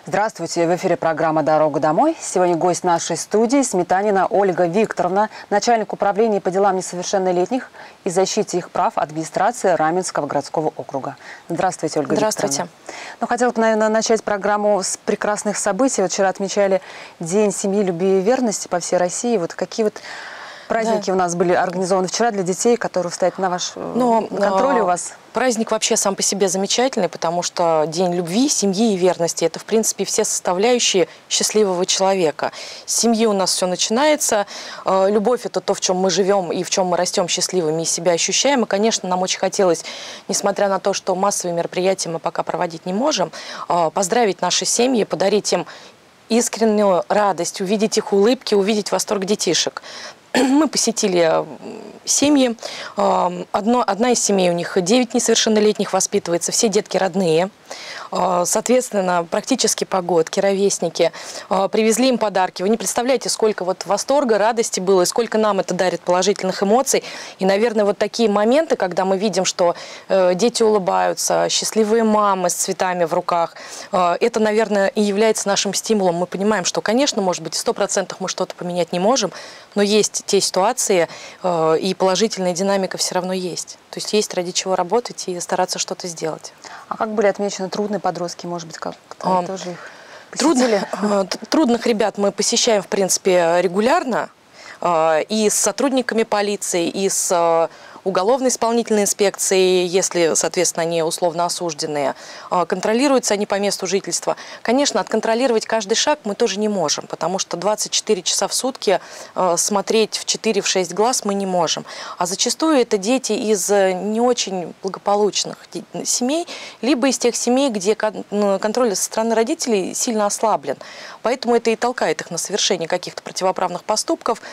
Здравствуйте, в эфире программа «Дорога домой». Сегодня гость нашей студии Сметанина Ольга Викторовна, начальник управления по делам несовершеннолетних и защите их прав администрации Раменского городского округа. Здравствуйте, Ольга Здравствуйте. Викторовна. Ну, хотела бы, наверное, начать программу с прекрасных событий. Вот вчера отмечали День семьи, любви и верности по всей России. Вот какие вот праздники у нас были организованы вчера для детей, которые стоят на вашем контроле у вас? Праздник вообще сам по себе замечательный, потому что День любви, семьи и верности – это, в принципе, все составляющие счастливого человека. С семьи у нас все начинается. Любовь – это то, в чем мы живем и в чем мы растем счастливыми и себя ощущаем. И, конечно, нам очень хотелось, несмотря на то, что массовые мероприятия мы пока проводить не можем, поздравить наши семьи, подарить им искреннюю радость, увидеть их улыбки, увидеть восторг детишек. Мы посетили семьи. Одна из семей, у них 9 несовершеннолетних воспитывается, все детки родные. Соответственно, практически погодки, ровесники. Привезли им подарки. Вы не представляете, сколько вот восторга, радости было, и сколько нам это дарит положительных эмоций. И, наверное, вот такие моменты, когда мы видим, что дети улыбаются, счастливые мамы с цветами в руках, это, наверное, и является нашим стимулом. Мы понимаем, что, конечно, может быть, в 100% мы что-то поменять не можем, но есть те ситуации, и положительная динамика все равно есть. То есть есть ради чего работать и стараться что-то сделать. А как были отмечены трудные подростки, может быть, как-то тоже их посетили? Трудных ребят мы посещаем, в принципе, регулярно. И с сотрудниками полиции, и с уголовной исполнительной инспекцией, если, соответственно, они условно осужденные. Контролируются они по месту жительства. Конечно, отконтролировать каждый шаг мы тоже не можем, потому что 24 часа в сутки смотреть в 4-6 глаз мы не можем. А зачастую это дети из не очень благополучных семей, либо из тех семей, где контроль со стороны родителей сильно ослаблен. Поэтому это и толкает их на совершение каких-то противоправных поступков.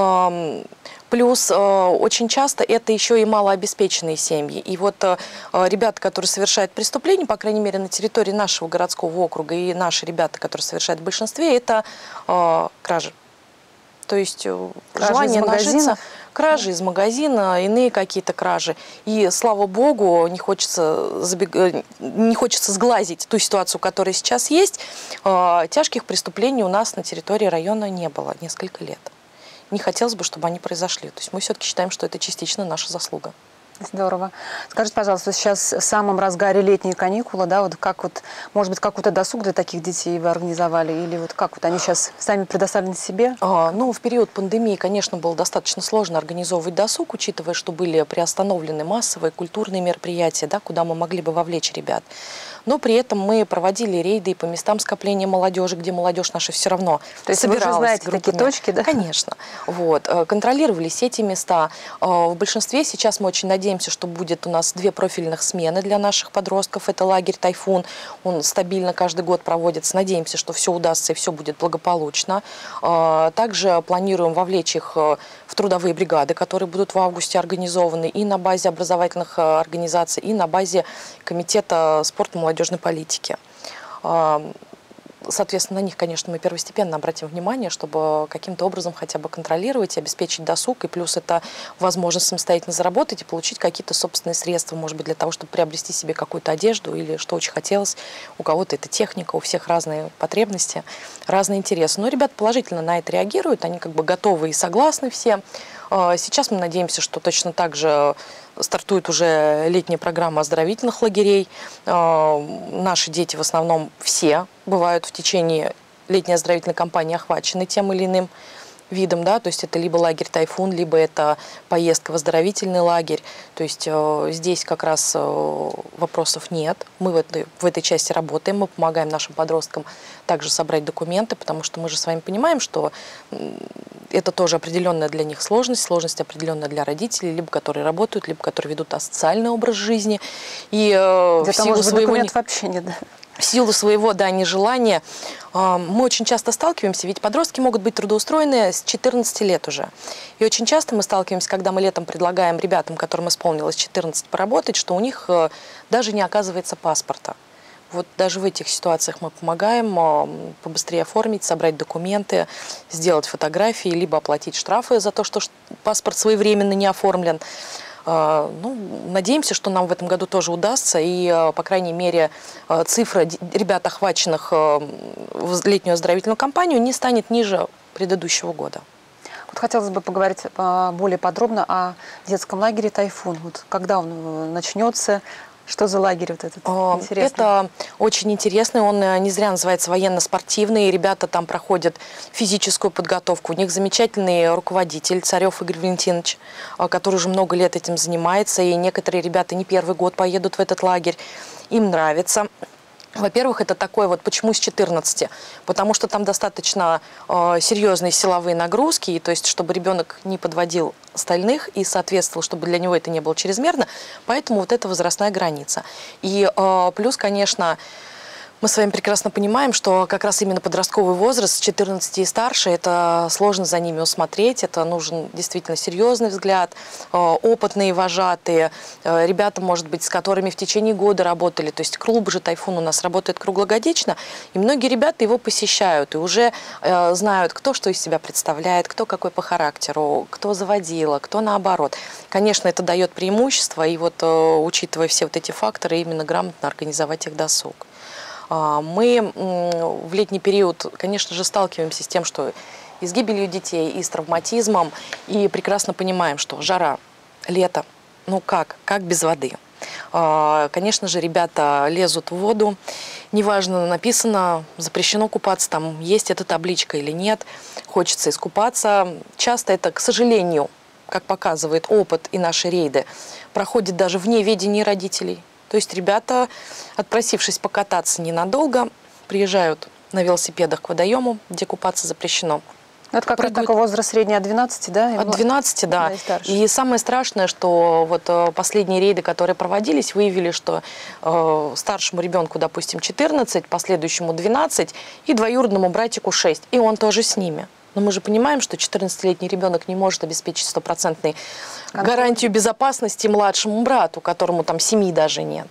Плюс очень часто это еще и малообеспеченные семьи. И вот ребята, которые совершают преступления, по крайней мере, на территории нашего городского округа, и наши ребята, которые совершают в большинстве, это кражи. То есть желание нажиться, кражи из магазина, иные какие-то кражи. И, слава богу, не хочется сглазить ту ситуацию, которая сейчас есть. Тяжких преступлений у нас на территории района не было несколько лет. Не хотелось бы, чтобы они произошли. То есть мы все-таки считаем, что это частично наша заслуга. Здорово. Скажите, пожалуйста, сейчас в самом разгаре летние каникулы, да, вот как вот, может быть, какой-то досуг для таких детей вы организовали, или вот как вот они сейчас сами предоставлены себе? Ну, в период пандемии, конечно, было достаточно сложно организовывать досуг, учитывая, что были приостановлены массовые культурные мероприятия, да, куда мы могли бы вовлечь ребят. Но при этом мы проводили рейды по местам скопления молодежи, где молодежь наша все равно То есть собиралась. Вы же знаете группами. такие точки, да? Конечно. Вот. Контролировались эти места. В большинстве сейчас мы очень надеемся, что будет у нас 2 профильных смены для наших подростков. Это лагерь «Тайфун». Он стабильно каждый год проводится. Надеемся, что все удастся и все будет благополучно. Также планируем вовлечь их в трудовые бригады, которые будут в августе организованы и на базе образовательных организаций, и на базе комитета спорта и молодежной политики. Соответственно, на них, конечно, мы первостепенно обратим внимание, чтобы каким-то образом хотя бы контролировать и обеспечить досуг. И плюс это возможность самостоятельно заработать и получить какие-то собственные средства, может быть, для того, чтобы приобрести себе какую-то одежду или что очень хотелось. У кого-то это техника, у всех разные потребности, разные интересы. Но ребята положительно на это реагируют, они как бы готовы и согласны все. Сейчас мы надеемся, что точно так же стартует уже летняя программа оздоровительных лагерей. Наши дети в основном все бывают в течение летней оздоровительной кампании охвачены тем или иным видом, да, то есть это либо лагерь «Тайфун», либо это поездка в оздоровительный лагерь. То есть здесь как раз вопросов нет. Мы в этой части работаем, мы помогаем нашим подросткам также собрать документы, потому что мы же с вами понимаем, что это тоже определенная для них сложность определенная для родителей, либо которые работают, либо которые ведут асоциальный образ жизни. И в силу своего вообще нет, да? В силу своего нежелания мы очень часто сталкиваемся, ведь подростки могут быть трудоустроены с 14 лет уже. И очень часто мы сталкиваемся, когда мы летом предлагаем ребятам, которым исполнилось 14, поработать, что у них даже не оказывается паспорта. Вот даже в этих ситуациях мы помогаем побыстрее оформить, собрать документы, сделать фотографии, либо оплатить штрафы за то, что паспорт своевременно не оформлен. Ну, надеемся, что нам в этом году тоже удастся, и, по крайней мере, цифра ребят, охваченных в летнюю оздоровительную кампанию, не станет ниже предыдущего года. Вот хотелось бы поговорить более подробно о детском лагере «Тайфун». Вот когда он начнется? Что за лагерь вот этот? Интересно. Это очень интересный, он не зря называется военно-спортивный. Ребята там проходят физическую подготовку. У них замечательный руководитель Царев Игорь Валентинович, который уже много лет этим занимается. И некоторые ребята не первый год поедут в этот лагерь. Им нравится. Во-первых, это такой вот, почему с 14? Потому что там достаточно серьезные силовые нагрузки, и, то есть, чтобы ребенок не подводил остальных и соответствовал, чтобы для него это не было чрезмерно, поэтому вот эта возрастная граница. И плюс, конечно, мы с вами прекрасно понимаем, что как раз именно подростковый возраст, с 14 и старше, это сложно за ними усмотреть, это нужен действительно серьезный взгляд, опытные вожатые, ребята, может быть, с которыми в течение года работали, то есть клуб же «Тайфун» у нас работает круглогодично, и многие ребята его посещают и уже знают, кто что из себя представляет, кто какой по характеру, кто заводила, кто наоборот. Конечно, это дает преимущество, и вот учитывая все вот эти факторы, именно грамотно организовать их досуг. Мы в летний период, конечно же, сталкиваемся с тем, что и с гибелью детей, и с травматизмом, и прекрасно понимаем, что жара, лето, ну как без воды. Конечно же, ребята лезут в воду, неважно, написано, запрещено купаться, там есть эта табличка или нет, хочется искупаться. Часто это, к сожалению, как показывает опыт и наши рейды, проходит даже вне ведения родителей. То есть ребята, отпросившись покататься ненадолго, приезжают на велосипедах к водоему, где купаться запрещено. Это как такой возраст средний от 12, да? От 12, да. И самое страшное, что вот последние рейды, которые проводились, выявили, что старшему ребенку, допустим, 14, последующему 12 и двоюродному братику 6. И он тоже с ними. Но мы же понимаем, что 14-летний ребенок не может обеспечить стопроцентной гарантию безопасности младшему брату, которому там 7 даже нет.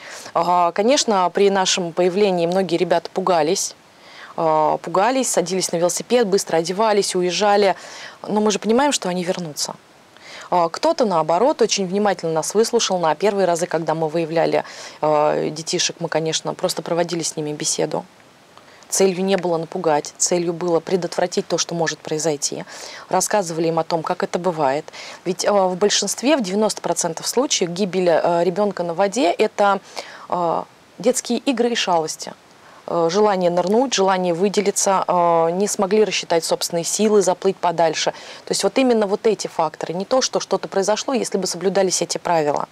Конечно, при нашем появлении многие ребята пугались, садились на велосипед, быстро одевались, уезжали. Но мы же понимаем, что они вернутся. Кто-то, наоборот, очень внимательно нас выслушал. На первые разы, когда мы выявляли детишек, мы, конечно, просто проводили с ними беседу. Целью не было напугать, целью было предотвратить то, что может произойти. Рассказывали им о том, как это бывает. Ведь в большинстве, в 90% случаев, гибель ребенка на воде – это детские игры и шалости. Желание нырнуть, желание выделиться, не смогли рассчитать собственные силы, заплыть подальше. То есть вот именно вот эти факторы. Не то, что что-то произошло, если бы соблюдались эти правила.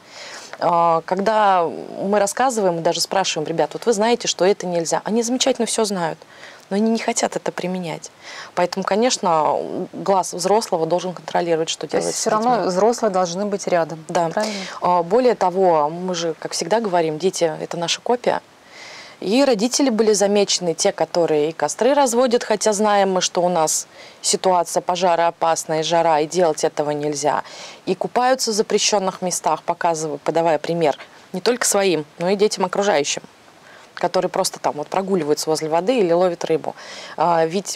Когда мы рассказываем и даже спрашиваем ребят, вот вы знаете, что это нельзя, они замечательно все знают, но они не хотят это применять. Поэтому, конечно, глаз взрослого должен контролировать, что делать. Все равно взрослые должны быть рядом. Да. Более того, мы же, как всегда говорим, дети – это наша копия. И родители были замечены, те, которые и костры разводят, хотя знаем мы, что у нас ситуация пожароопасная, жара, и делать этого нельзя. И купаются в запрещенных местах, подавая пример не только своим, но и детям окружающим, которые просто там вот прогуливаются возле воды или ловят рыбу. Ведь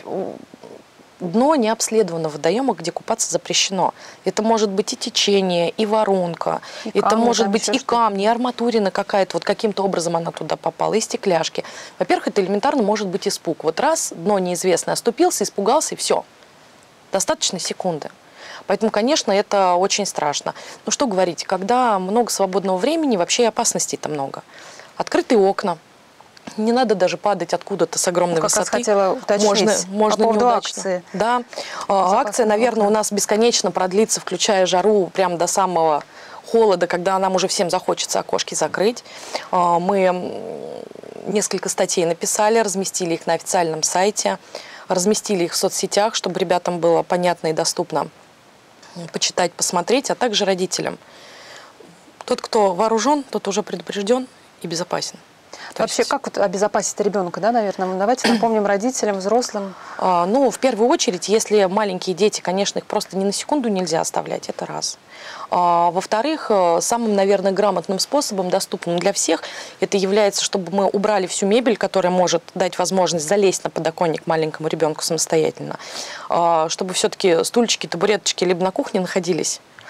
дно не обследовано в водоемах, где купаться запрещено. Это может быть и течение, и воронка, это может быть и камни, и арматурина какая-то, вот каким-то образом она туда попала, и стекляшки. Во-первых, это элементарно может быть испуг. Вот раз дно неизвестное, оступился, испугался, и все. Достаточно секунды. Поэтому, конечно, это очень страшно. Ну что говорить, когда много свободного времени, вообще и опасностей-то много. Открытые окна. Не надо даже падать откуда-то с огромной высоты. Как раз хотела уточнить можно по поводу неудачно. акции. Да. Акция, наверное, у нас бесконечно продлится, включая жару, прямо до самого холода, когда нам уже всем захочется окошки закрыть. Мы несколько статей написали, разместили их на официальном сайте, разместили их в соцсетях, чтобы ребятам было понятно и доступно почитать, посмотреть, а также родителям. Тот, кто вооружен, тот уже предупрежден и безопасен. Вообще, как вот обезопасить ребенка, да, наверное? Давайте напомним родителям, взрослым. Ну, в первую очередь, если маленькие дети, конечно, их просто ни на секунду нельзя оставлять, это раз. Во-вторых, самым, наверное, грамотным способом, доступным для всех, это является, чтобы мы убрали всю мебель, которая может дать возможность залезть на подоконник маленькому ребенку самостоятельно, чтобы все-таки стульчики, табуреточки либо на кухне находились,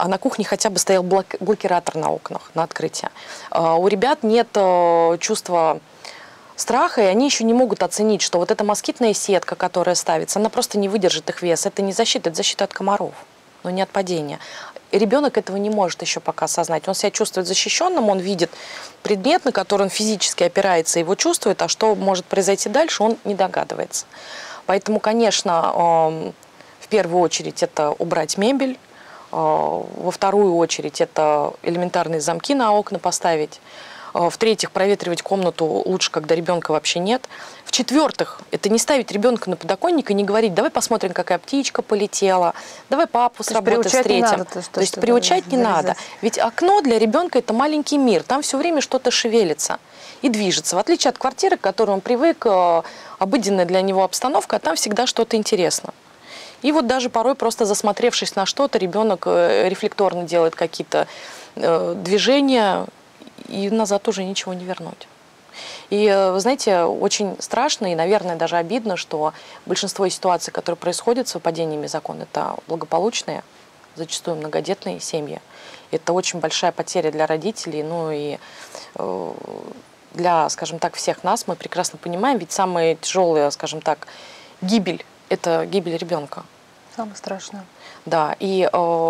а на кухне хотя бы стоял блокиратор на окнах, на открытие. У ребят нет чувства страха, и они еще не могут оценить, что вот эта москитная сетка, которая ставится, она просто не выдержит их вес. Это не защита, это защита от комаров, но не от падения. И ребенок этого не может еще пока осознать. Он себя чувствует защищенным, он видит предмет, на который он физически опирается, его чувствует, а что может произойти дальше, он не догадывается. Поэтому, конечно, в первую очередь это убрать мебель, во вторую очередь это элементарные замки на окна поставить, в-третьих, проветривать комнату лучше, когда ребенка вообще нет. В-четвертых, это не ставить ребенка на подоконник и не говорить: давай посмотрим, какая птичка полетела, давай папу с работы встретим. То есть приучать не надо. Ведь окно для ребенка это маленький мир, там все время что-то шевелится и движется. В отличие от квартиры, к которой он привык, обыденная для него обстановка, а там всегда что-то интересно. И вот даже порой просто засмотревшись на что-то, ребенок рефлекторно делает какие-то движения, и назад уже ничего не вернуть. И, вы знаете, очень страшно и, наверное, даже обидно, что большинство ситуаций, которые происходят с выпадениями закона, это благополучные, зачастую многодетные семьи. Это очень большая потеря для родителей, ну и для, скажем так, всех нас. Мы прекрасно понимаем, ведь самая тяжелая, скажем так, гибель – это гибель ребенка. Самое страшное. Да, и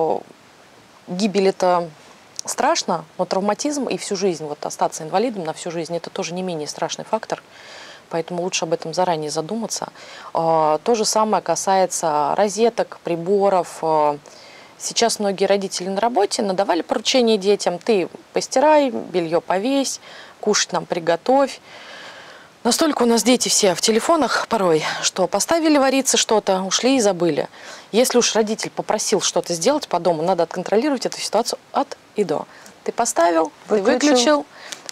гибель – это страшно, но травматизм и всю жизнь, вот остаться инвалидом на всю жизнь, это тоже не менее страшный фактор, поэтому лучше об этом заранее задуматься. То же самое касается розеток, приборов. Сейчас многие родители на работе надавали поручения детям: ты постирай, белье повесь, кушать нам приготовь. Настолько у нас дети все в телефонах порой, что поставили вариться что-то, ушли и забыли. Если уж родитель попросил что-то сделать по дому, надо отконтролировать эту ситуацию от и до. Ты поставил, ты выключил,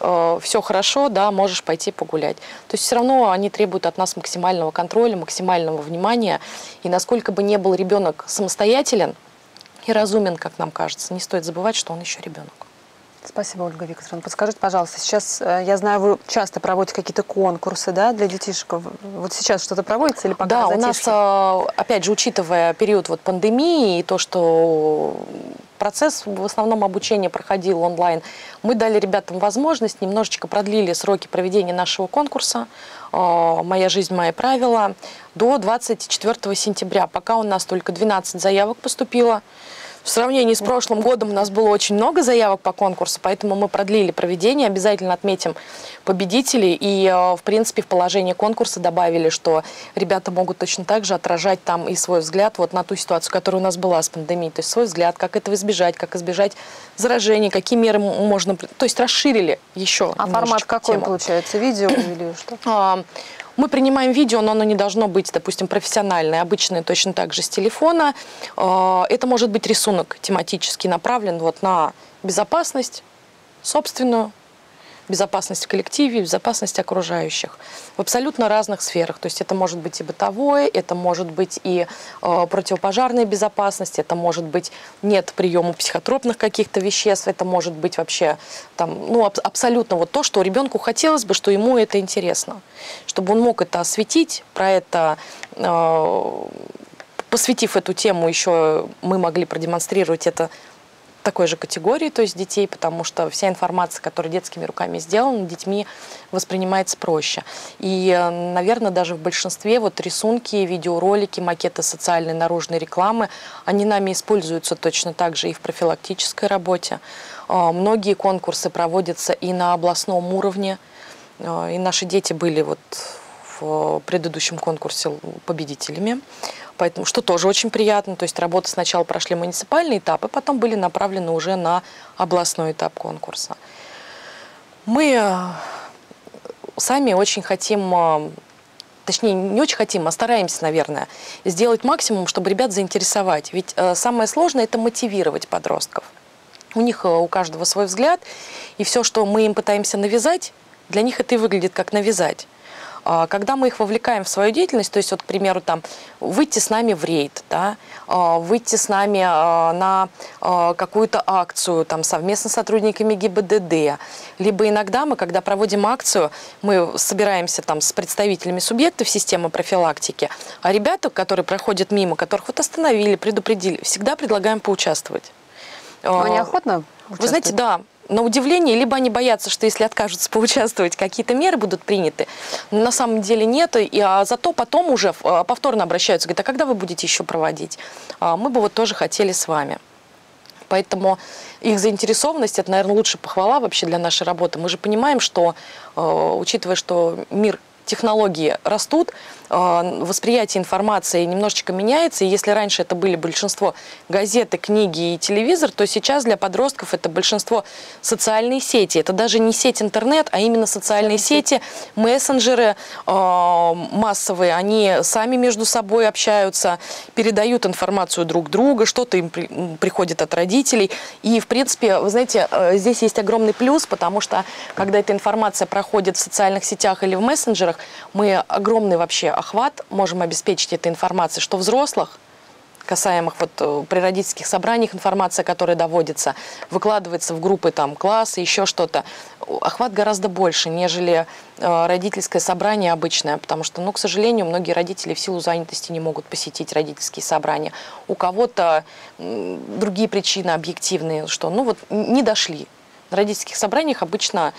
все хорошо, да, можешь пойти погулять. То есть все равно они требуют от нас максимального контроля, максимального внимания. И насколько бы ни был ребенок самостоятелен и разумен, как нам кажется, не стоит забывать, что он еще ребенок. Спасибо, Ольга Викторовна. Подскажите, пожалуйста, сейчас, я знаю, вы часто проводите какие-то конкурсы, да, для детишек. Вот сейчас что-то проводится или пока да, затишье? У нас, опять же, учитывая период вот пандемии и то, что процесс в основном обучения проходил онлайн, мы дали ребятам возможность, немножечко продлили сроки проведения нашего конкурса «Моя жизнь, мои правила» до 24 сентября. Пока у нас только 12 заявок поступило. В сравнении с прошлым годом у нас было очень много заявок по конкурсу, поэтому мы продлили проведение, обязательно отметим победителей. И, в принципе, в положение конкурса добавили, что ребята могут точно так же отражать там и свой взгляд вот на ту ситуацию, которая у нас была с пандемией. То есть свой взгляд, как этого избежать, как избежать заражения, какие меры можно... То есть расширили еще. А формат какой тему. Получается? Видео или что? Мы принимаем видео, но оно не должно быть, допустим, профессиональное, обычное, точно так же с телефона. Это может быть рисунок тематически направлен вот на безопасность собственную, безопасность в коллективе, безопасность окружающих в абсолютно разных сферах. То есть это может быть и бытовое, это может быть и противопожарная безопасность, это может быть нет приема психотропных каких-то веществ, это может быть вообще там, ну, абсолютно вот то, что ребенку хотелось бы, что ему это интересно. Чтобы он мог это осветить, про это, посвятив эту тему, еще мы могли продемонстрировать это такой же категории, то есть детей, потому что вся информация, которая детскими руками сделана, детьми воспринимается проще. И, наверное, даже в большинстве вот рисунки, видеоролики, макеты социальной наружной рекламы, они нами используются точно так же и в профилактической работе. Многие конкурсы проводятся и на областном уровне, и наши дети были вот в предыдущем конкурсе победителями. Поэтому, что тоже очень приятно. То есть работы сначала прошли муниципальный этап, и потом были направлены уже на областной этап конкурса. Мы сами очень хотим, точнее, не очень хотим, а стараемся, наверное, сделать максимум, чтобы ребят заинтересовать. Ведь самое сложное – это мотивировать подростков. У них у каждого свой взгляд, и все, что мы им пытаемся навязать, для них это и выглядит как навязать. Когда мы их вовлекаем в свою деятельность, то есть, вот, к примеру, там, выйти с нами в рейд, да, выйти с нами на какую-то акцию там, совместно с сотрудниками ГИБДД, либо иногда мы, когда проводим акцию, мы собираемся там, с представителями субъектов системы профилактики, а ребята, которые проходят мимо, которых вот остановили, предупредили, всегда предлагаем поучаствовать. Они охотно участвуют? Вы знаете, да. На удивление, либо они боятся, что если откажутся поучаствовать, какие-то меры будут приняты. Но на самом деле нет. А зато потом уже повторно обращаются, говорят, а когда вы будете еще проводить? Мы бы вот тоже хотели с вами. Поэтому их заинтересованность, это, наверное, лучшая похвала вообще для нашей работы. Мы же понимаем, что, учитывая, что мир, технологии растут, восприятие информации немножечко меняется. И если раньше это были большинство газеты, книги и телевизор, то сейчас для подростков это большинство социальные сети. Это даже не сеть интернет, а именно социальные сети, мессенджеры массовые. Они сами между собой общаются, передают информацию друг другу, что-то им приходит от родителей. И, в принципе, вы знаете, здесь есть огромный плюс, потому что, когда эта информация проходит в социальных сетях или в мессенджерах, мы огромный вообще охват можем обеспечить этой информацией, что взрослых, касаемых вот при родительских собраниях информация, которая доводится, выкладывается в группы там класса, еще что-то, охват гораздо больше, нежели родительское собрание обычное, потому что, ну, к сожалению, многие родители в силу занятости не могут посетить родительские собрания. У кого-то другие причины объективные, что, ну, вот не дошли. На родительских собраниях обычно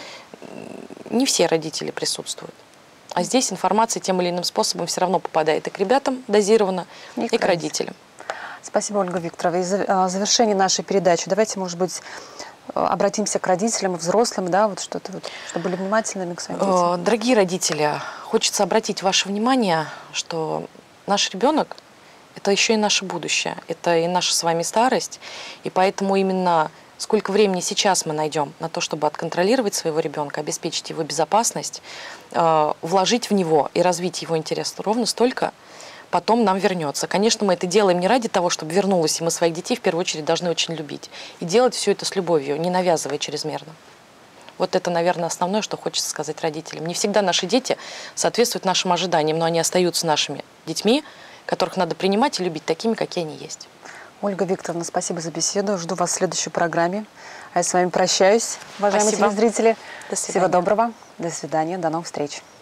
не все родители присутствуют. А здесь информация тем или иным способом все равно попадает и к ребятам дозированно, и к родителям. Спасибо, Ольга Викторовна. И в завершении нашей передачи давайте, может быть, обратимся к родителям и взрослым, да, вот что-то, вот, чтобы были внимательными к своим детям. Дорогие родители, хочется обратить ваше внимание, что наш ребенок – это еще и наше будущее, это и наша с вами старость, и поэтому именно сколько времени сейчас мы найдем на то, чтобы отконтролировать своего ребенка, обеспечить его безопасность, вложить в него и развить его интерес, ровно столько потом нам вернется. Конечно, мы это делаем не ради того, чтобы вернулось, и мы своих детей в первую очередь должны очень любить. И делать все это с любовью, не навязывая чрезмерно. Вот это, наверное, основное, что хочется сказать родителям. Не всегда наши дети соответствуют нашим ожиданиям, но они остаются нашими детьми, которых надо принимать и любить такими, какие они есть. Ольга Викторовна, спасибо за беседу. Жду вас в следующей программе. А я с вами прощаюсь, уважаемые телезрители. До свидания. Всего доброго. До свидания. До новых встреч.